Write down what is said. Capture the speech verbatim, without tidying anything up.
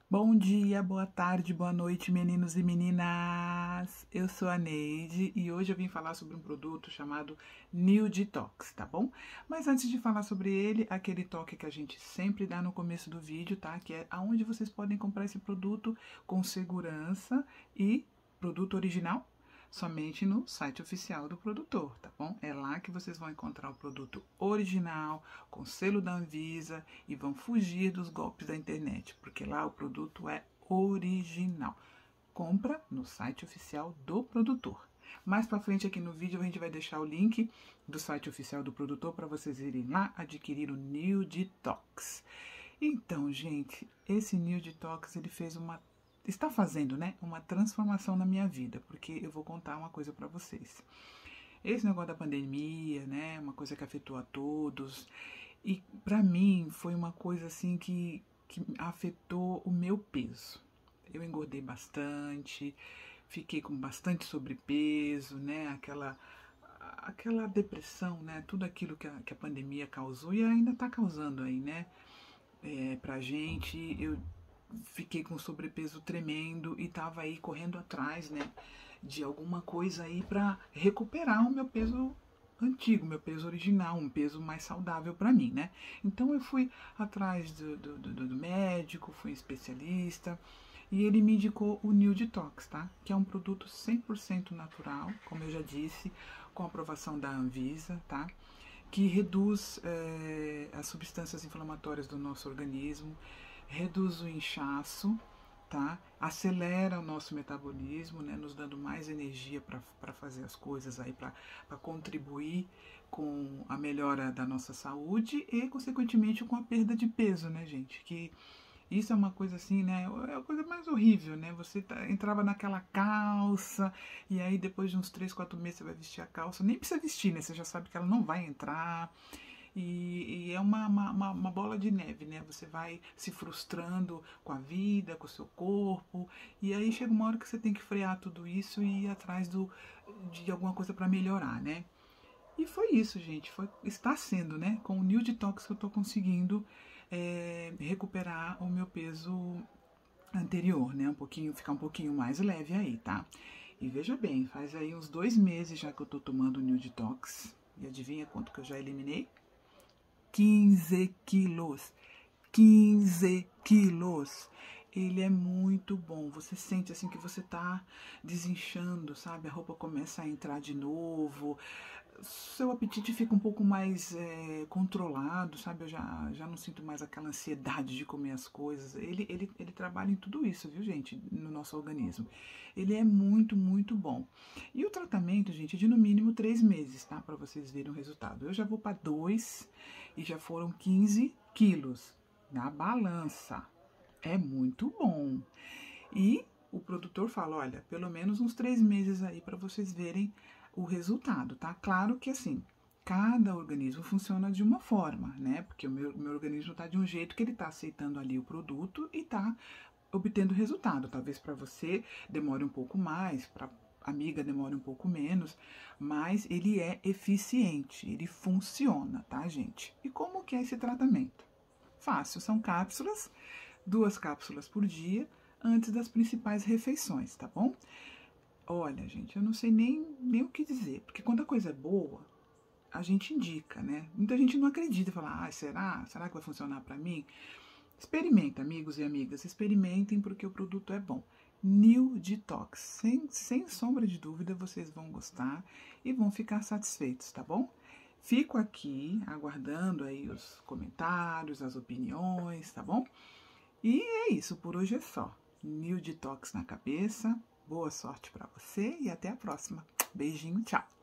Bom dia, boa tarde, boa noite, meninos e meninas. Eu sou a Neide e hoje eu vim falar sobre um produto chamado New Detox, tá bom? Mas antes de falar sobre ele, aquele toque que a gente sempre dá no começo do vídeo, tá? Que é aonde vocês podem comprar esse produto com segurança e produto original somente no site oficial do produtor, tá bom? É lá que vocês vão encontrar o produto original, com selo da Anvisa e vão fugir dos golpes da internet, porque lá o produto é original. Compra no site oficial do produtor. Mais para frente aqui no vídeo a gente vai deixar o link do site oficial do produtor para vocês irem lá adquirir o New Detox. Então, gente, esse New Detox ele fez uma está fazendo, né, uma transformação na minha vida, porque eu vou contar uma coisa para vocês. Esse negócio da pandemia, né, uma coisa que afetou a todos, e para mim foi uma coisa assim que, que afetou o meu peso. Eu engordei bastante, fiquei com bastante sobrepeso, né, aquela aquela depressão, né, tudo aquilo que a, que a pandemia causou e ainda está causando aí, né, é, pra gente. Eu fiquei com sobrepeso tremendo e tava aí correndo atrás, né, de alguma coisa aí para recuperar o meu peso antigo, meu peso original, um peso mais saudável para mim, né? Então eu fui atrás do, do, do, do médico, fui especialista e ele me indicou o New Detox, tá? Que é um produto cem por cento natural, como eu já disse, com aprovação da Anvisa, tá? Que reduz é, as substâncias inflamatórias do nosso organismo, reduz o inchaço, tá? Acelera o nosso metabolismo, né? Nos dando mais energia para fazer as coisas aí, para contribuir com a melhora da nossa saúde e, consequentemente, com a perda de peso, né, gente? Que isso é uma coisa assim, né? É a coisa mais horrível, né? Você tá, entrava naquela calça e aí depois de uns três, quatro meses você vai vestir a calça. Nem precisa vestir, né? Você já sabe que ela não vai entrar. E, e é uma, uma, uma bola de neve, né? Você vai se frustrando com a vida, com o seu corpo. E aí chega uma hora que você tem que frear tudo isso e ir atrás do, de alguma coisa para melhorar, né? E foi isso, gente. Foi, está sendo, né? Com o New Detox que eu tô conseguindo é, recuperar o meu peso anterior, né? Um pouquinho, ficar um pouquinho mais leve aí, tá? E veja bem, faz aí uns dois meses já que eu tô tomando o New Detox. E adivinha quanto que eu já eliminei? quinze quilos. quinze quilos. Ele é muito bom. Você sente assim que você tá desinchando, sabe? A roupa começa a entrar de novo. Seu apetite fica um pouco mais é, controlado, sabe? Eu já, já não sinto mais aquela ansiedade de comer as coisas. Ele, ele, ele trabalha em tudo isso, viu, gente? No nosso organismo. Ele é muito, muito bom. E o tratamento, gente, é de no mínimo três meses, tá? Pra vocês verem o resultado. Eu já vou para dois e já foram quinze quilos na balança. É muito bom. E o produtor fala, olha, pelo menos uns três meses aí para vocês verem o resultado, tá? Claro que assim, cada organismo funciona de uma forma, né? Porque o meu, meu organismo tá de um jeito que ele tá aceitando ali o produto e tá obtendo resultado. Talvez para você demore um pouco mais, para amiga demore um pouco menos, mas ele é eficiente, ele funciona, tá, gente? E como que é esse tratamento? Fácil, são cápsulas, duas cápsulas por dia, antes das principais refeições, tá bom? Olha, gente, eu não sei nem, nem o que dizer, porque quando a coisa é boa, a gente indica, né? Muita gente não acredita, fala, ah, será? Será que vai funcionar para mim? Experimenta, amigos e amigas, experimentem porque o produto é bom. New Detox, sem, sem sombra de dúvida, vocês vão gostar e vão ficar satisfeitos, tá bom? Fico aqui aguardando aí os comentários, as opiniões, tá bom? E é isso, por hoje é só. New Detox na cabeça, boa sorte para você e até a próxima. Beijinho, tchau!